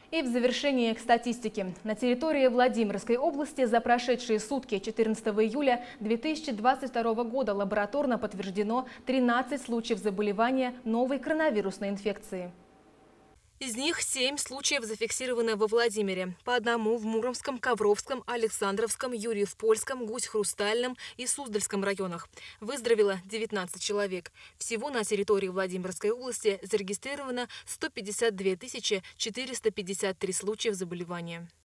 И в завершении к статистике. На территории Владимирской области за прошедшие сутки 14 июля 2022 года лабораторно подтверждено 13 случаев заболевания новой коронавирусной инфекции. Из них 7 случаев зафиксированы во Владимире. По одному в Муромском, Ковровском, Александровском, Юрьев-Польском, Гусь-Хрустальном и Суздальском районах. Выздоровело 19 человек. Всего на территории Владимирской области зарегистрировано 152 453 случаев заболевания.